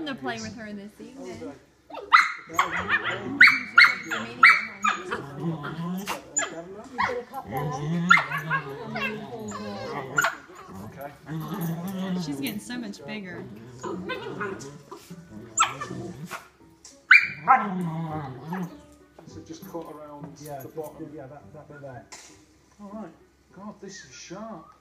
to play with her this evening. She's getting so much bigger. So just cut around the bottom. Yeah, that bit there. Alright. God, this is sharp.